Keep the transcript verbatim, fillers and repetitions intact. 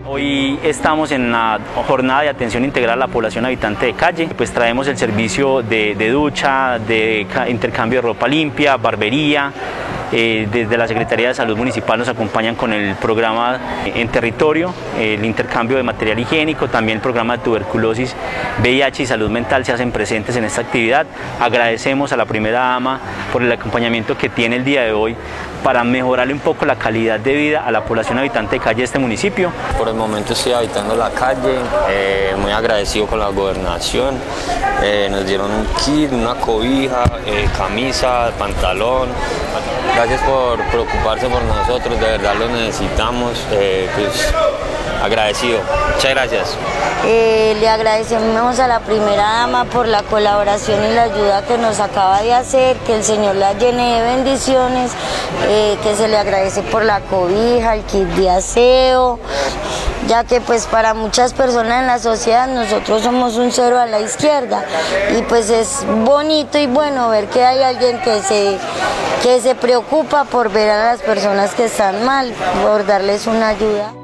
Hoy estamos en la jornada de atención integral a la población habitante de calle. Pues traemos el servicio de, de ducha, de intercambio de ropa limpia, barbería. Eh, desde la Secretaría de Salud Municipal nos acompañan con el programa en territorio, el intercambio de material higiénico, también el programa de tuberculosis, V I H y salud mental se hacen presentes en esta actividad. Agradecemos a la primera dama por el acompañamiento que tiene el día de hoy para mejorarle un poco la calidad de vida a la población habitante de calle de este municipio. Por el momento estoy habitando la calle, eh, muy agradecido con la gobernación, eh, nos dieron un kit, una cobija, eh, camisa, pantalón. Gracias por preocuparse por nosotros, de verdad lo necesitamos, eh, pues agradecido. Muchas gracias. Eh, le agradecemos a la primera dama por la colaboración y la ayuda que nos acaba de hacer, que el Señor la llene de bendiciones, eh, que se le agradece por la cobija, el kit de aseo, ya que pues para muchas personas en la sociedad nosotros somos un cero a la izquierda y pues es bonito y bueno ver que hay alguien que se, que se preocupa por ver a las personas que están mal, por darles una ayuda.